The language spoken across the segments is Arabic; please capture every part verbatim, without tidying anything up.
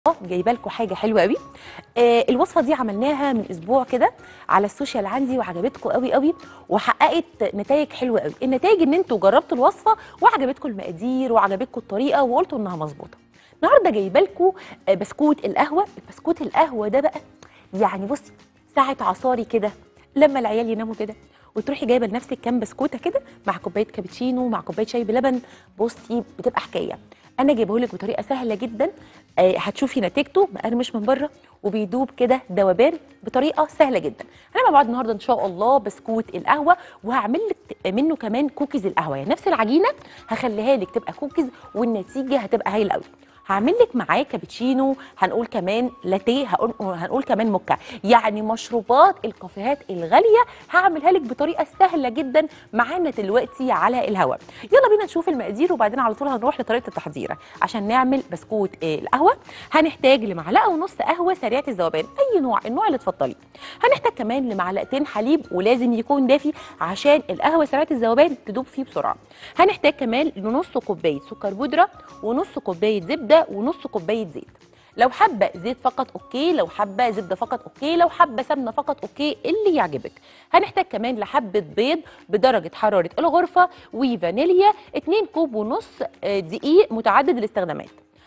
جايبه لكم حاجه حلوه قوي. آه الوصفه دي عملناها من اسبوع كده على السوشيال عندي وعجبتكم قوي قوي وحققت نتائج حلوه قوي. النتائج ان انتوا جربتوا الوصفه وعجبتكم المقادير وعجبتكم الطريقه وقلتوا انها مظبوطه. النهارده جايبه لكم آه بسكوت القهوه. البسكوت القهوه ده بقى يعني بصي ساعه عصاري كده لما العيال يناموا كده وتروحي جايبه لنفسك كام بسكوته كده مع كوبايه كابتشينو مع كوبايه شاي بلبن. بصي بتبقى حكايه. انا جايبه لك بطريقه سهله جدا. آه هتشوفي نتيجته مقرمش من بره وبيدوب كده ذوبان بطريقه سهله جدا. هنعمل مع بعض النهارده ان شاء الله بسكوت القهوه وهعمل لك منه كمان كوكيز القهوه، يعني نفس العجينه هخليها لك تبقى كوكيز والنتيجه هتبقى هايله قوي. هعمل لك معاه كابتشينو، هنقول كمان لاتيه، هنقول, هنقول كمان موكا، يعني مشروبات الكافيهات الغاليه هعملها لك بطريقه سهله جدا معانا دلوقتي على الهواء. يلا بينا نشوف المقادير وبعدين على طول هنروح لطريقه التحضير. عشان نعمل بسكوت القهوه هنحتاج لمعلقه ونص قهوه سريعه الذوبان، اي نوع النوع اللي تفضليه. هنحتاج كمان لمعلقتين حليب ولازم يكون دافي عشان القهوه سريعه الذوبان تدوب فيه بسرعه. هنحتاج كمان لنص كوبايه سكر بودره ونص كوبايه زبده ونص كوبايه زيت. لو حابه زيت فقط اوكي، لو حابه زبده فقط اوكي، لو حابه سمنه فقط اوكي، اللي يعجبك. هنحتاج كمان لحبه بيض بدرجه حراره الغرفه وفانيليا، اتنين كوب ونص دقيق متعدد الاستخدامات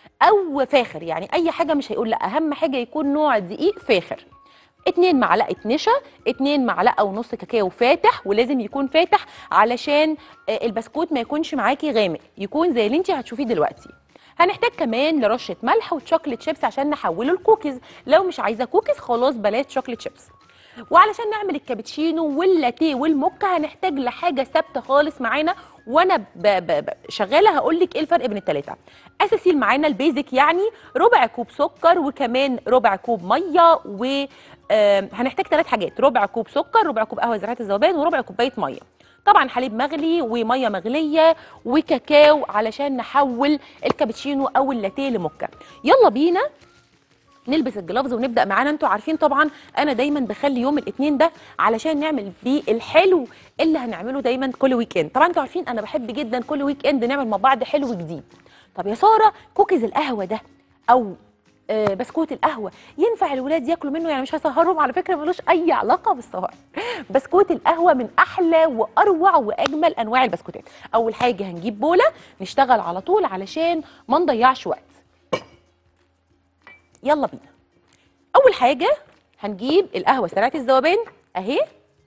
او فاخر، يعني اي حاجه مش هيقول لا، اهم حاجه يكون نوع دقيق فاخر. اتنين معلقه نشا، اتنين معلقه ونص كاكاو فاتح ولازم يكون فاتح علشان البسكوت ما يكونش معاكي غامق، يكون زي اللي انت هتشوفيه دلوقتي. هنحتاج كمان لرشه ملح وشوكليت شيبس عشان نحوله لكوكيز، لو مش عايزه كوكيز خلاص بلاش شوكليت شيبس. وعلشان نعمل الكابتشينو واللاتيه والموكا هنحتاج لحاجه ثابته خالص معانا، وانا ب ب ب شغاله هقول لك ايه الفرق بين الثلاثه. اساسي معانا البيزك، يعني ربع كوب سكر وكمان ربع كوب ميه، و آه هنحتاج ثلاث حاجات: ربع كوب سكر، ربع كوب قهوه زراعه الذوبان، وربع كوبايه ميه. طبعا حليب مغلي وميه مغليه وكاكاو علشان نحول الكابتشينو او اللاتيه لموكا. يلا بينا نلبس الجلافز ونبدا معانا. انتوا عارفين طبعا انا دايما بخلي يوم الاثنين ده علشان نعمل بيه الحلو اللي هنعمله دايما كل ويك اند. طبعا انتوا عارفين انا بحب جدا كل ويك اند نعمل مع بعض حلو جديد. طب يا ساره كوكيز القهوه ده او آه بسكوت القهوه ينفع الولاد ياكلوا منه؟ يعني مش هسهرهم على فكره، ملوش اي علاقه بالسهر. بسكوت القهوه من احلى واروع واجمل انواع البسكوتات. اول حاجه هنجيب بوله نشتغل على طول علشان ما نضيعش وقت. يلا بينا. اول حاجه هنجيب القهوه سريعه الذوبان اهي،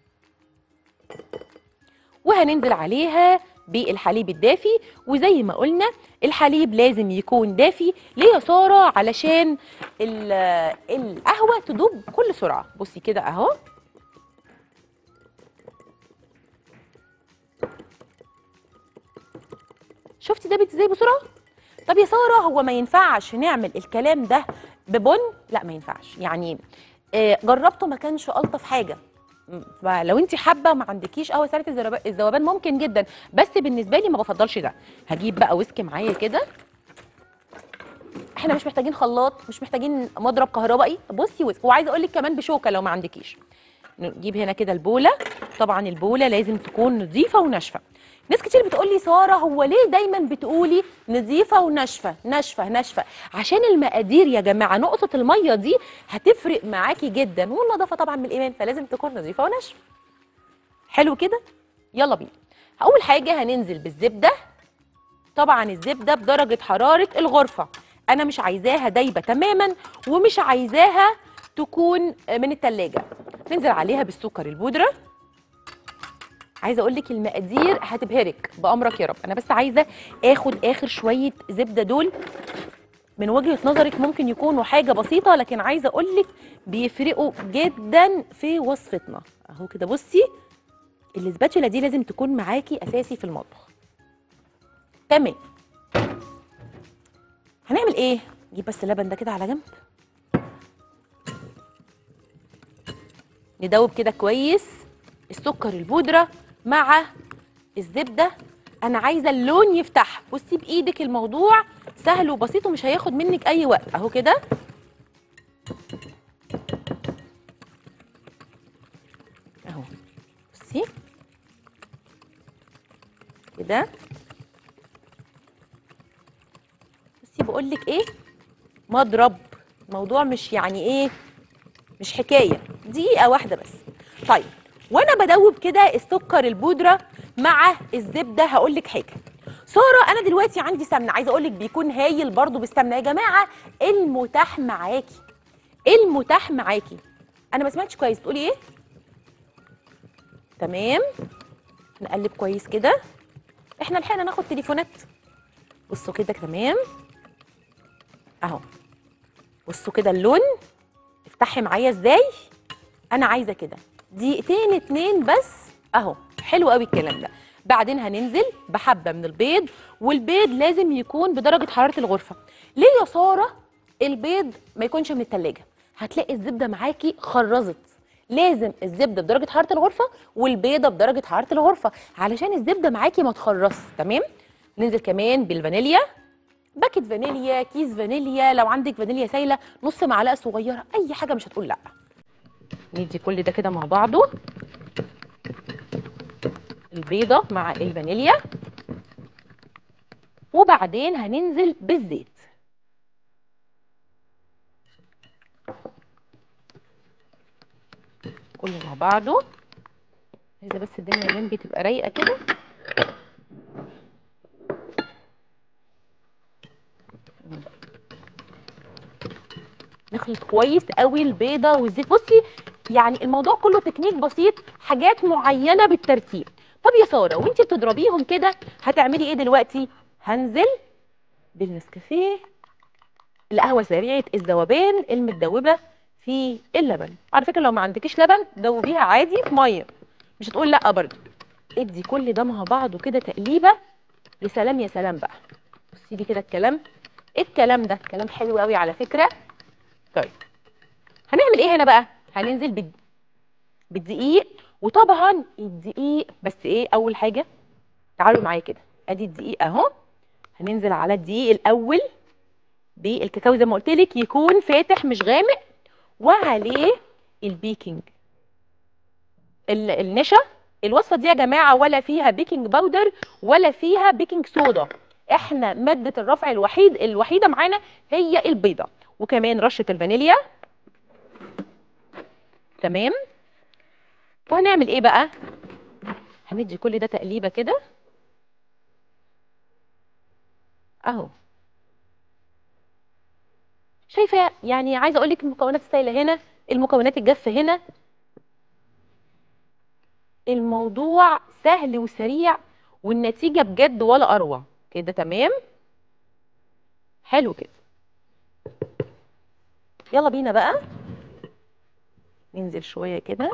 وهننزل عليها بالحليب الدافي. وزي ما قلنا الحليب لازم يكون دافي. ليه يا ساره؟ علشان القهوه تدوب بكل سرعه. بصي كده اهو، شفتي دابت ازاي بسرعه؟ طب يا ساره هو ما ينفعش نعمل الكلام ده ببن؟ لا ما ينفعش، يعني آه جربته ما كانش الطف حاجه. فلو انت حابه ما عندكيش قهوه سريعه الذوبان ممكن جدا، بس بالنسبه لي ما بفضلش ده. هجيب بقى ويسك معايا كده. احنا مش محتاجين خلاط، مش محتاجين مضرب كهربائي. بصي ويسك، وعايزه اقول لك كمان بشوكه لو ما عندكيش. نجيب هنا كده البوله. طبعا البوله لازم تكون نظيفه وناشفه. ناس كتير بتقول لي ساره هو ليه دايما بتقولي نظيفه وناشفه ناشفه ناشفه؟ عشان المقادير يا جماعه، نقطه الميه دي هتفرق معاكي جدا، والنظافه طبعا من الايمان، فلازم تكون نظيفه وناشفه. حلو كده؟ يلا بينا. اول حاجه هننزل بالزبده. طبعا الزبده بدرجه حراره الغرفه، انا مش عايزاها دايبه تماما ومش عايزاها تكون من التلاجة. ننزل عليها بالسكر البودره. عايزه اقول لك المقادير هتبهرك بامرك يا رب. انا بس عايزه اخد اخر شويه زبده دول، من وجهه نظرك ممكن يكونوا حاجه بسيطه لكن عايزه اقول لك بيفرقوا جدا في وصفتنا. اهو كده بصي، الاسباتشولا دي لازم تكون معاكي اساسي في المطبخ. تمام. هنعمل ايه؟ نجيب بس اللبن ده كده على جنب، ندوب كده كويس السكر البودره مع الزبده. انا عايزه اللون يفتح. بصي بايدك، الموضوع سهل وبسيط ومش هياخد منك اي وقت. اهو كده اهو، بصي كده. بصي بقول لك ايه، مضرب موضوع مش يعني ايه، مش حكايه، دقيقه واحده بس. طيب وانا بدوب كده السكر البودره مع الزبده، هقول لك حاجه ساره، انا دلوقتي عندي سمنه، عايزه اقول لك بيكون هايل برضو بالسمنه يا جماعه. المتاح معاكي، المتاح معاكي. انا ما سمعتش كويس، تقولي ايه؟ تمام، نقلب كويس كده. احنا لحقنا ناخد تليفونات. بصوا كده تمام اهو، بصوا كده اللون، افتحي معايا ازاي. انا عايزه كده دقيقتين اتنين بس اهو، حلو قوي الكلام ده. بعدين هننزل بحبه من البيض، والبيض لازم يكون بدرجه حراره الغرفه. ليه يا ساره البيض ما يكونش من التلاجة؟ هتلاقي الزبده معاكي خرزت. لازم الزبده بدرجه حراره الغرفه والبيضه بدرجه حراره الغرفه علشان الزبده معاكي ما تخرصش. تمام. ننزل كمان بالفانيليا، باكت فانيليا، كيس فانيليا، لو عندك فانيليا سايله نص معلقه صغيره، اي حاجه مش هتقول لا. ندي كل ده كده مع بعضه، البيضه مع الفانيليا، وبعدين هننزل بالزيت. كله مع بعضه. عايزه بس الدنيا جنبي تبقى رايقه كده. نخلط كويس قوي البيضه والزيت. بصي يعني الموضوع كله تكنيك بسيط، حاجات معينه بالترتيب. طب يا ساره وانتي بتضربيهم كده هتعملي ايه دلوقتي؟ هنزل بالنسكافيه، القهوه سريعه الذوبان المتدوبه في اللبن. على فكره لو ما عندكيش لبن دوبيها عادي في ميه، مش هتقول لا برضه. ادي كل ده مع بعضه كده تقليبه. يا سلام يا سلام بقى. بصي لي كده الكلام، الكلام ده كلام حلو قوي على فكره. طيب هنعمل ايه هنا بقى؟ هننزل بال- بالدقيق. وطبعا الدقيق بس ايه اول حاجه، تعالوا معايا كده، ادي الدقيق اهو. هننزل على الدقيق الاول بالكاكاو زي ما قلت لك، يكون فاتح مش غامق، وعليه البيكنج ال- النشا. الوصفه دي يا جماعه ولا فيها بيكنج باودر ولا فيها بيكنج صودا، احنا ماده الرفع الوحيد الوحيده معانا هي البيضه، وكمان رشه الفانيليا. تمام. وهنعمل ايه بقى؟ هندي كل ده تقليبه كده اهو. شايفه يعني، عايزه اقول لك المكونات السائله هنا، المكونات الجافه هنا. الموضوع سهل وسريع والنتيجه بجد ولا اروع كده. تمام، حلو كده. يلا بينا بقى ننزل شويه كده.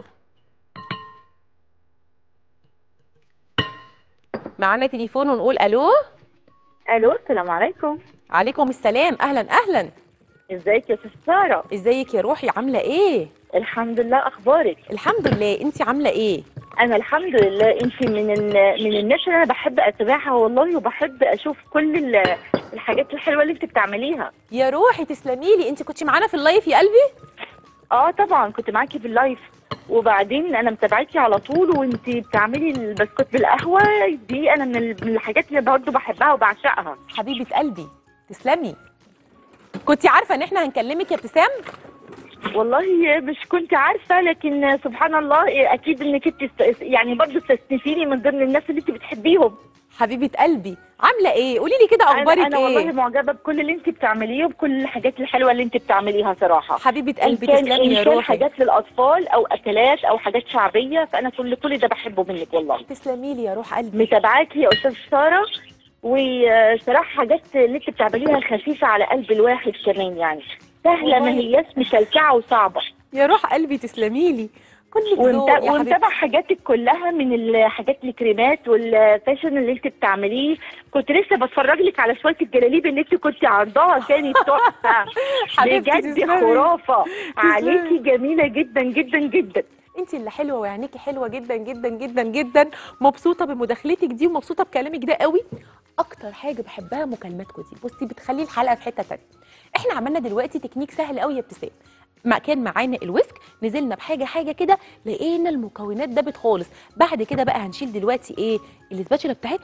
معانا تليفون ونقول الو. الو، السلام عليكم. عليكم السلام، اهلا اهلا. ازيك يا ست ساره؟ ازيك يا روحي، عامله ايه؟ الحمد لله، اخبارك؟ الحمد لله، انتي عامله ايه؟ انا الحمد لله. انت من ال- من الناس اللي انا بحب اتابعها والله، وبحب اشوف كل ال- الحاجات الحلوه اللي انت بتعمليها. يا روحي تسلمي لي، انتي كنتي معانا في اللايف يا قلبي. اه طبعا كنت معاكي في اللايف، وبعدين انا متابعاكي على طول، وانت بتعملي البسكوت بالقهوه دي، انا من ال- من الحاجات اللي برضه بحبها وبعشقها. حبيبه قلبي تسلمي. كنتي عارفه ان احنا هنكلمك يا ابتسام؟ والله مش كنت عارفه، لكن سبحان الله اكيد انك انت است- يعني برضه استثنتيني من ضمن الناس اللي انت بتحبيهم. حبيبه قلبي عامله ايه؟ قولي لي كده انا اخبارك انا والله ايه؟ معجبه بكل اللي انت بتعمليه وبكل الحاجات الحلوه اللي انت بتعمليها صراحه. حبيبه ان قلبي كان تسلمي يا ان كان روحي. حاجات للاطفال او اكلات او حاجات شعبيه، فانا كل كل ده بحبه منك والله. تسلمي لي يا روح قلبي. متابعاكي يا استاذ ساره، وصراحه حاجات اللي انت بتعمليها خفيفه على قلب الواحد كمان، يعني سهله، ما والله هياش مكلكعه وصعبه. يا روح قلبي تسلمي لي، كلك ذوق ومتا- يا ومتابعه حبيبتي. حاجاتك كلها من الحاجات الكريمات والفاشن اللي انت بتعمليه. كنت لسه بتفرج لك على شويه الجلاليب اللي انت كنت عرضاها، كانت تحفه حبيبتي بجد، تسلمي. خرافه عليكي، تسلمي. جميله جدا جدا جدا. انت اللي حلوه وعينيكي حلوه جدا جدا جدا جدا. مبسوطه بمداخلتك دي ومبسوطه بكلامك ده قوي. اكتر حاجه بحبها مكالماتكم دي، بصي بتخلي الحلقه في حته تانيه. احنا عملنا دلوقتي تكنيك سهل قوي يا ابتسام. ما كان معانا الويسك، نزلنا بحاجه حاجه كده، لقينا المكونات دابت خالص. بعد كده بقى هنشيل دلوقتي ايه، الاسباتشولا بتاعتنا،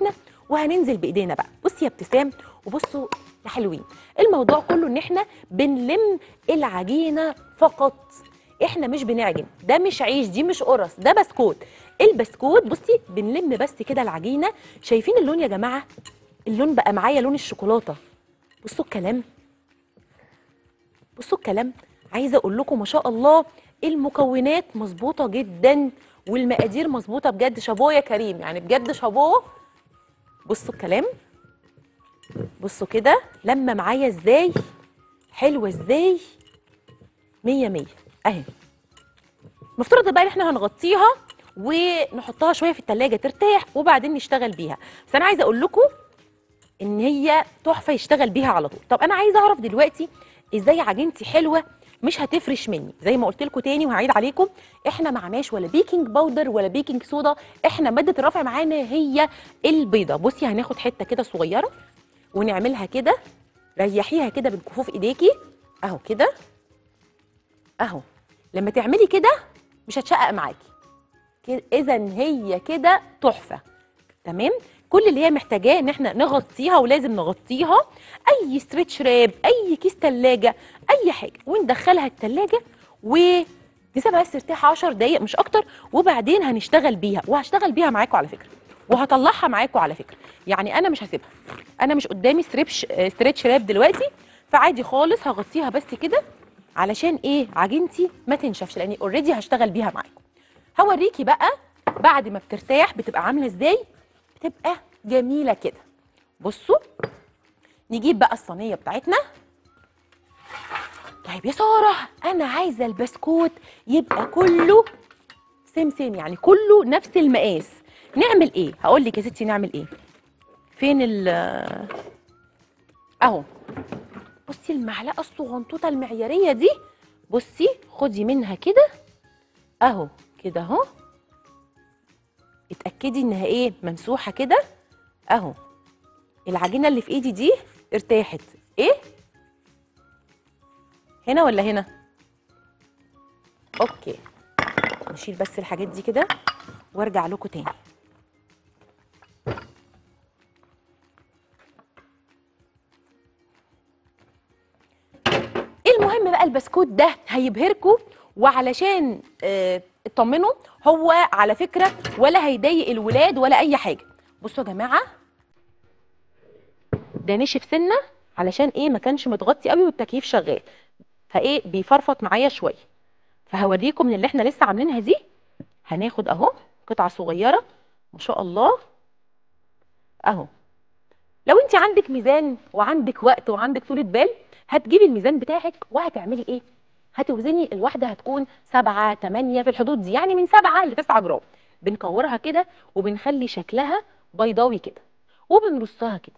وهننزل بايدينا بقى. بصي يا ابتسام وبصوا يا حلوين، الموضوع كله ان احنا بنلم العجينه فقط، احنا مش بنعجن، ده مش عيش، دي مش قرص، ده بسكوت. البسكوت بصي بنلم بس كده العجينه. شايفين اللون يا جماعه؟ اللون بقى معايا لون الشوكولاته. بصوا الكلام، بصوا الكلام. عايزه اقول لكم ما شاء الله المكونات مظبوطه جدا والمقادير مظبوطه بجد. شابوه يا كريم، يعني بجد شابوه. بصوا الكلام، بصوا كده لما معايا ازاي، حلوه ازاي، مية مية اهي. المفترض بقى ان احنا هنغطيها ونحطها شويه في التلاجة ترتاح وبعدين نشتغل بيها. بس انا عايزه اقول لكم ان هي تحفه يشتغل بيها على طول. طب انا عايزه اعرف دلوقتي ازاي عجينتي حلوه مش هتفرش مني. زي ما قلت لكم تاني وهعيد عليكم، احنا ما معناش ولا بيكنج باودر ولا بيكنج صودا، احنا ماده الرفع معانا هي البيضه. بصي هناخد حته كده صغيره ونعملها كده، ريحيها كده بالكفوف ايديكي اهو كده اهو. لما تعملي كده مش هتشقق معاكي، اذا هي كده تحفه. تمام. كل اللي هي محتاجاه ان احنا نغطيها، ولازم نغطيها اي ستريتش راب، اي كيس تلاجة، اي حاجه، وندخلها التلاجة ونسيبها بس ترتاح عشر دقايق مش اكتر، وبعدين هنشتغل بيها. وهشتغل بيها معاكم على فكره، وهطلعها معاكم على فكره. يعني انا مش هسيبها، انا مش قدامي ستريتش ستريتش راب دلوقتي، فعادي خالص هغطيها بس كده علشان ايه عجينتي ما تنشفش، لاني اوريدي هشتغل بيها معاكم. هوريكي بقى بعد ما بترتاح بتبقى عامله ازاي، بتبقى جميله كده. بصوا نجيب بقى الصينيه بتاعتنا. طيب يا ساره انا عايزه البسكوت يبقى كله سيم سيم، يعني كله نفس المقاس. نعمل ايه؟ هقول لك يا ستي نعمل ايه. فين ال اهو. بصي المعلقه الصغنطوطه المعياريه دي، بصي خدي منها كده اهو كده اهو. اتاكدي انها ايه ممسوحه كده اهو. العجينه اللي في ايدي دي ارتاحت. ايه هنا ولا هنا؟ اوكي نشيل بس الحاجات دي كده وارجع لكم تاني. المهم بقى البسكوت ده هيبهركم، وعلشان اه اطمنوا هو على فكره ولا هيضايق الولاد ولا اي حاجه. بصوا يا جماعه ده نشف سنه علشان ايه ما كانش متغطي قوي والتكييف شغال، فايه بيفرفط معايا شويه. فهوريكم من اللي احنا لسه عاملينها دي. هناخد اهو قطعه صغيره ما شاء الله اهو. لو انت عندك ميزان وعندك وقت وعندك طولة بال هتجيبي الميزان بتاعك وهتعملي ايه؟ هتوزني الواحده هتكون سبعة تمانية في الحدود دي، يعني من سبعة ل تسعة جرام. بنكورها كده وبنخلي شكلها بيضاوي كده وبنرصها كده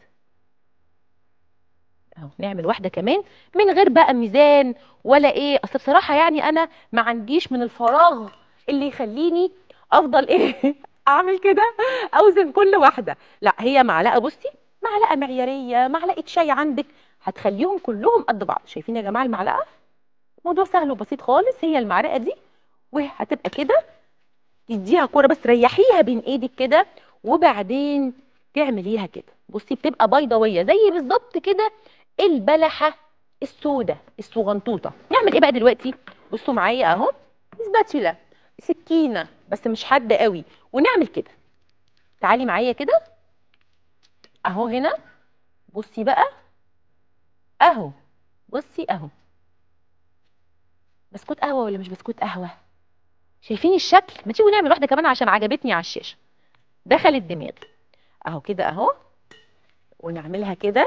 اهو. نعمل واحده كمان من غير بقى ميزان ولا ايه، اصل بصراحه يعني انا ما عنديش من الفراغ اللي يخليني افضل ايه اعمل كده اوزن كل واحده. لا هي معلقه، بصي معلقه معياريه، معلقه شاي عندك هتخليهم كلهم قد بعض. شايفين يا جماعه المعلقه؟ موضوع سهل وبسيط خالص. هي المعلقه دي وهتبقى كده تديها كوره بس ريحيها بين ايدك كده وبعدين تعمليها كده. بصي بتبقى بيضاويه زي بالظبط كده البلحه السوداء الصغنطوطه. نعمل ايه بقى دلوقتي؟ بصوا معايا اهو سباتشولا سكينه بس مش حاده قوي ونعمل كده. تعالي معايا كده اهو هنا. بصي بقى اهو، بصي اهو. بسكوت قهوه ولا مش بسكوت قهوه؟ شايفين الشكل؟ ما تيجوا نعمل واحده كمان عشان عجبتني على الشاشه، دخلت دماغي اهو كده اهو. ونعملها كده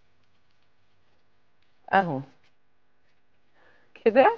اهو كده.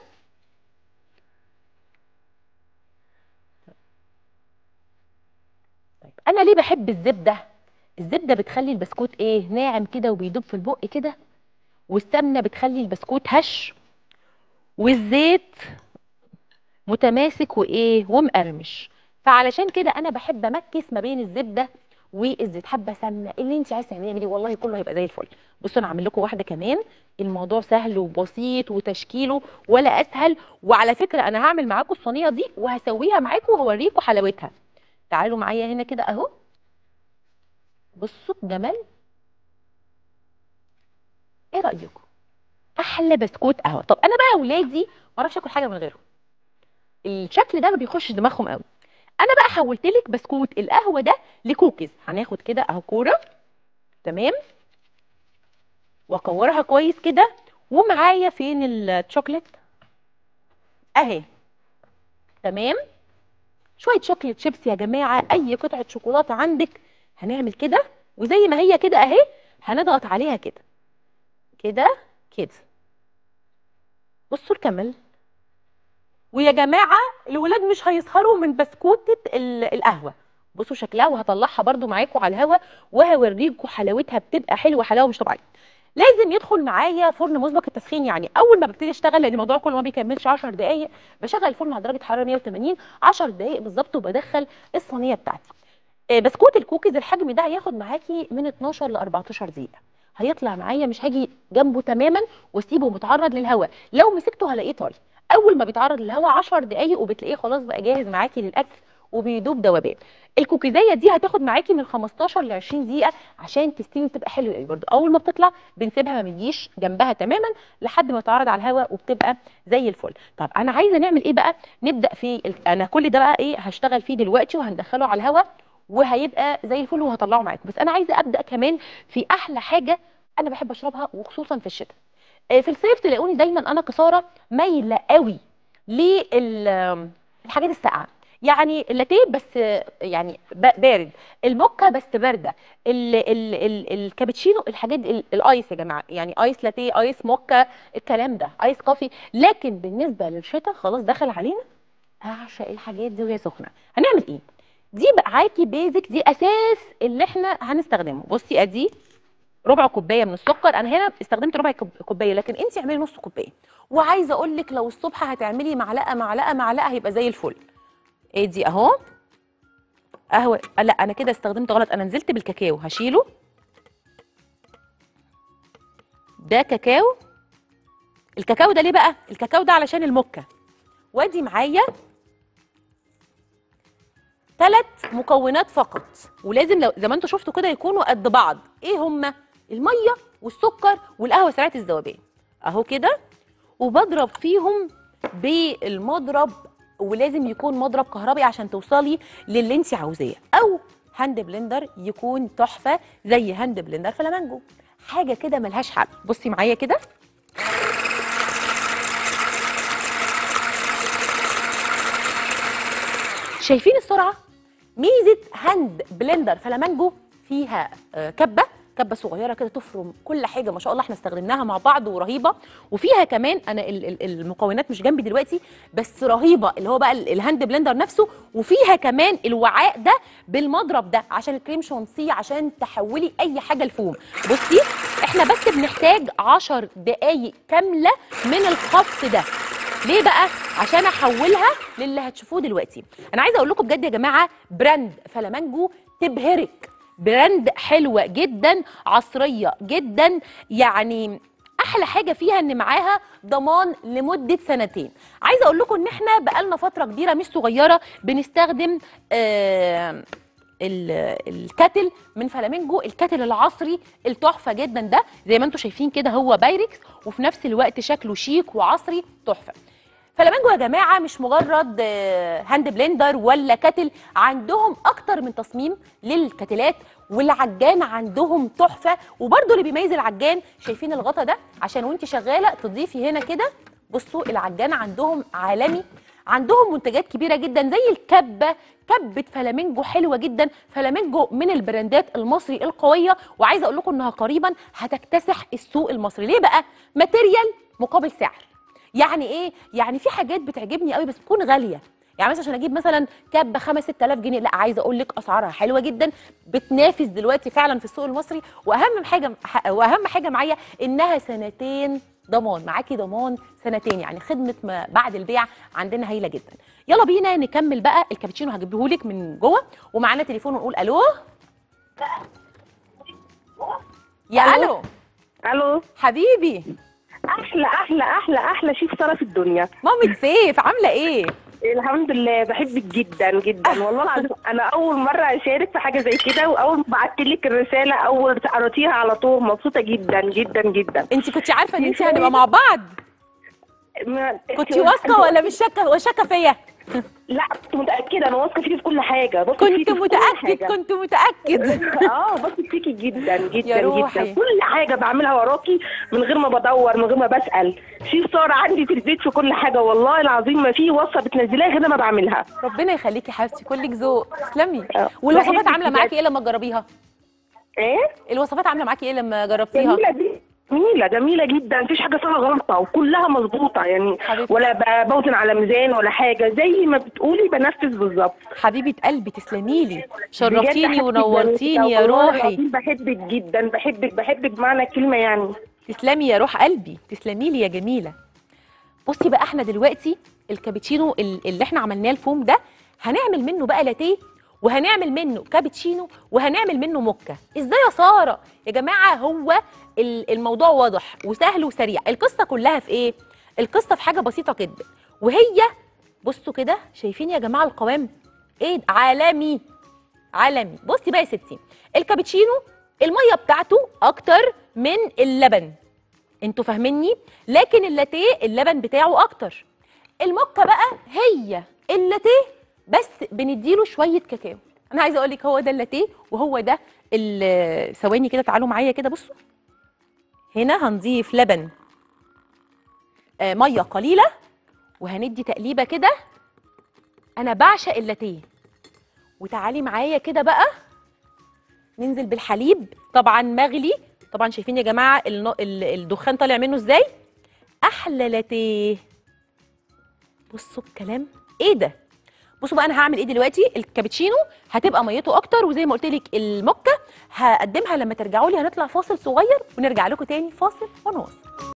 طيب انا ليه بحب الزبده؟ الزبده بتخلي البسكوت ايه ناعم كده وبيدوب في البق كده، والسمنه بتخلي البسكوت هش، والزيت متماسك وايه ومقرمش. فعلشان كده انا بحب امكس ما بين الزبده والزيت. حبه سمنه اللي انت عايزه تعمليه والله كله هيبقى زي الفل. بصوا انا هعمل لكم واحده كمان. الموضوع سهل وبسيط وتشكيله ولا اسهل. وعلى فكره انا هعمل معاكم الصينيه دي وهسويها معاكم وهوريكم حلاوتها. تعالوا معايا هنا كده اهو. بصوا الجمال، ايه رايكم؟ احلى بسكوت قهوه. طب انا بقى اولادي ما اعرفش اكل حاجه من غيره، الشكل ده ما بيخش دماغهم قوي. انا بقى حولت لك بسكوت القهوه ده لكوكيز. هناخد كده اهو كوره، تمام، واكورها كويس كده، ومعايا فين الشوكليت اهي، تمام، شويه شوكليت شيبس يا جماعه، اي قطعه شوكولاته عندك. هنعمل كده، وزي ما هي كده اهي هنضغط عليها كده كده كده. بصوا الكمال. ويا جماعه الولاد مش هيسهروا من بسكوته ال- القهوه. بصوا شكلها، وهطلعها برده معاكم على الهوا وهوريكم حلاوتها، بتبقى حلوه حلاوه مش طبيعيه. لازم يدخل معايا فرن مسبق التسخين، يعني اول ما ببتدي اشتغل، لان الموضوع كله ما بيكملش عشر دقائق، بشغل الفرن على درجه حراره مية وتمانين عشر دقائق بالظبط، وبدخل الصينيه بتاعتي. آه، بسكوت الكوكيز الحجم ده هياخد معاكي من اتناشر ل اربعتاشر دقيقه، هيطلع معايا مش هاجي جنبه تماما واسيبه متعرض للهواء، لو مسكته هلاقيه طري. اول ما بيتعرض للهواء عشر دقائق وبتلاقيه خلاص بقى جاهز معاكي للاكل وبيدوب دوبان. الكوكيزيه دي هتاخد معاكي من خمستاشر ل عشرين دقيقه عشان تستوي وتبقى حلوه قوي. برده اول ما بتطلع بنسيبها ما بنجيش جنبها تماما لحد ما تتعرض على الهواء وبتبقى زي الفل. طب انا عايزه نعمل ايه بقى؟ نبدا في ال- انا كل ده بقى ايه هشتغل فيه دلوقتي، وهندخله على الهواء وهيبقى زي الفل وهطلعه معاكم. بس انا عايزه ابدا كمان في احلى حاجه انا بحب اشربها، وخصوصا في الشتاء. آه، في الصيف تلاقوني دايما انا كساره مايله قوي للحاجات الساقعه، يعني اللاتيه بس آه، يعني ب- بارد، الموكا بس بارده، ال ال ال الكابتشينو، الحاجات ال- الايس يا جماعه، يعني ايس لاتيه، ايس موكا، الكلام ده، ايس كوفي. لكن بالنسبه للشتاء خلاص دخل علينا، اعشق الحاجات دي وهي سخنه. هنعمل ايه؟ دي معاكي بيزك، دي اساس اللي احنا هنستخدمه. بصي ادي ربع كوبايه من السكر، انا هنا استخدمت ربع كوب- كوبايه، لكن انت اعملي نص كوبايه. وعايزه اقول لك لو الصبح هتعملي معلقه معلقه معلقه هيبقى زي الفل. ادي اهو قهوه، لا انا كده استخدمت غلط، انا نزلت بالكاكاو، هشيله. ده كاكاو. الكاكاو ده ليه بقى؟ الكاكاو ده علشان الموكا. وادي معايا ثلاث مكونات فقط، ولازم لو زي ما انتم شفتوا كده يكونوا قد بعض. ايه هما؟ الميه والسكر والقهوه سريعه الذوبان، اهو كده. وبضرب فيهم بالمضرب، ولازم يكون مضرب كهربي عشان توصلي للي انت عاوزاه، او هاند بلندر يكون تحفه زي هاند بلندر فلامانجو، حاجه كده ملهاش حل. بصي معايا كده، شايفين السرعه؟ ميزه هاند بلندر فلامانجو فيها آه، كبه كبه صغيره كده تفرم كل حاجه، ما شاء الله احنا استخدمناها مع بعض ورهيبه. وفيها كمان انا ال- ال- المكونات مش جنبي دلوقتي بس رهيبه، اللي هو بقى ال- الهاند بلندر نفسه، وفيها كمان الوعاء ده بالمضرب ده عشان الكريم شانتيه، عشان تحولي اي حاجه لفوم. بصي احنا بس بنحتاج عشر دقائق كامله من الخفق ده. ليه بقى؟ عشان احولها للي هتشوفوه دلوقتي. انا عايزه اقول لكم بجد يا جماعه، براند فلامانجو تبهرك، براند حلوه جدا، عصريه جدا، يعني احلى حاجه فيها ان معاها ضمان لمده سنتين. عايزه اقول لكم ان احنا بقالنا فتره كبيره مش صغيره بنستخدم آه ال- الكاتل من فلامينجو، الكاتل العصري التحفه جدا ده، زي ما انتم شايفين كده هو بايركس وفي نفس الوقت شكله شيك وعصري تحفه. فلامينجو يا جماعه مش مجرد آه، هاند بلندر ولا كاتل، عندهم اكتر من تصميم للكاتلات، والعجان عندهم تحفه. وبرده اللي بيميز العجان، شايفين الغطا ده عشان وانت شغاله تضيفي هنا كده. بصوا العجان عندهم عالمي، عندهم منتجات كبيره جدا زي الكبه، كبه فلامينجو حلوه جدا. فلامينجو من البراندات المصري القويه، وعايزه اقول لكم انها قريبا هتكتسح السوق المصري. ليه بقى؟ ماتيريال مقابل سعر. يعني ايه؟ يعني في حاجات بتعجبني قوي بس بتكون غاليه، يعني مثلا عشان اجيب مثلا كاب ب خمسة ستة آلاف جنيه، لا عايزه اقول لك اسعارها حلوه جدا، بتنافس دلوقتي فعلا في السوق المصري. واهم حاجه واهم حاجه معايا انها سنتين ضمان، معاكي ضمان سنتين، يعني خدمه ما بعد البيع عندنا هايله جدا. يلا بينا نكمل بقى الكابتشينو، هجيبه لك من جوه، ومعانا تليفون ونقول الو. يا الو. الو الو. حبيبي. احلى احلى احلى احلى شيف ساره في الدنيا. مامة سيف عامله ايه؟ الحمد لله، بحبك جدا جدا والله العظيم. انا اول مره اشارك في حاجه زي كده، واول ما بعت لك الرساله اول قريتيها على طول، مبسوطه جدا جدا جدا. انت كنت عارفه ان انت هنبقى مع بعض؟ ما- كنت واثقه ولا مش شاكه وشاكه فيا؟ لا كنت متاكده، انا واثقه فيكي في كل حاجه، بثق فيكي كنت في كل متاكد حاجة. كنت متاكد. اه بثق فيكي جدا جدا روحي. جدا، كل حاجه بعملها وراكي من غير ما بدور، من غير ما بسال. في صور عندي في البيت في كل حاجه، والله العظيم ما في وصفه بتنزليها غير ما بعملها. ربنا يخليكي يا حبيبتي، كلك ذوق، تسلمي. آه. والوصفات بحبك عامله بجد. معاكي ايه لما تجربيها؟ ايه الوصفات عامله معاكي ايه لما جربتيها؟ جميله دي، جميله جميله جدا، مفيش حاجه فيها غلطه وكلها مظبوطه يعني. حبيبتي. ولا بوزن على ميزان ولا حاجه، زي ما بتقولي بنفذ بالظبط. حبيبه قلبي تسلمي لي، بجد شرفتيني حبيبتي ونورتيني يا والله روحي. العظيم بحبك جدا، بحبك بحبك بمعنى الكلمه يعني. تسلمي يا روح قلبي، تسلمي لي يا جميله. بصي بقى، احنا دلوقتي الكابتشينو ال- اللي احنا عملناه الفوم ده هنعمل منه بقى لاتيه، وهنعمل منه كابتشينو، وهنعمل منه موكا. ازاي يا ساره؟ يا جماعه هو ال- الموضوع واضح وسهل وسريع. القصه كلها في ايه؟ القصه في حاجه بسيطه جدا، وهي بصوا كده، شايفين يا جماعه القوام ايه؟ عالمي عالمي. بصي بقى يا ستي، الكابتشينو الميه بتاعته اكتر من اللبن، انتوا فاهميني؟ لكن اللاتيه اللبن بتاعه اكتر. الموكا بقى هي اللاتيه بس بنديله شويه كاكاو. انا عايزه اقول لك هو ده اللاتيه وهو ده ال- ثواني كده، تعالوا معايا كده بصوا. هنا هنضيف لبن، آه ميه قليله، وهندي تقليبه كده. انا بعشق اللاتيه. وتعالي معايا كده بقى ننزل بالحليب، طبعا مغلي. طبعا شايفين يا جماعه الن- ال- الدخان طالع منه ازاي؟ احلى لاتيه. بصوا الكلام ايه ده. بصوا بقى انا هعمل ايه دلوقتي. الكابتشينو هتبقى ميته اكتر، وزي ما قلت لك الموكا هقدمها لما ترجعوا لي. هنطلع فاصل صغير ونرجع لكم تاني، فاصل ونواصل.